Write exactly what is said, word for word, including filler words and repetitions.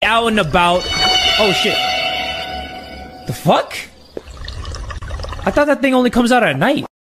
out and about. Oh shit. The fuck? I thought that thing only comes out at night.